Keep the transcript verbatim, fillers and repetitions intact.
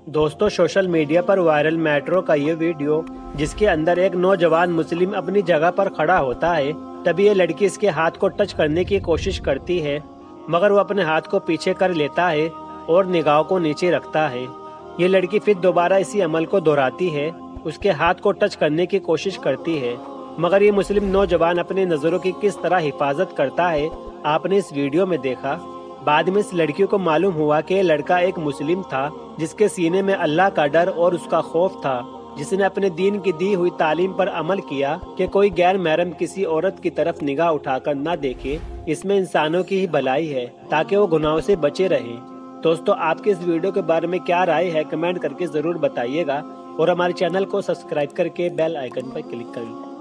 दोस्तों social media पर viral metro का ये वीडियो, जिसके अंदर एक नौजवान मुस्लिम अपनी जगह पर खड़ा होता है, तभी ये लड़की इसके हाथ को टच करने की कोशिश करती है, मगर वो अपने हाथ को पीछे कर लेता है और निगाह को नीचे रखता है। ये लड़की फिर दोबारा इसी अमल को दोहराती है, उसके हाथ को टच करने की कोशिश करती है, मगर ये मुस्लिम नौजवान अपनी नज़रों की किस तरह हिफाजत करता है आपने इस वीडियो में देखा। बाद में इस लड़की को मालूम हुआ कि लड़का एक मुस्लिम था, जिसके सीने में अल्लाह का डर और उसका खौफ था, जिसने अपने दीन की दी हुई तालीम पर अमल किया कि कोई गैर महरम किसी औरत की तरफ निगाह उठाकर न देखे। इसमें इंसानों की ही भलाई है ताकि वो गुनाहों से बचे रहें। दोस्तों आपके इस वीडियो के बारे में क्या राय है, कमेंट करके जरूर बताइएगा और हमारे चैनल को सब्सक्राइब करके बेल आइकन पर क्लिक करें।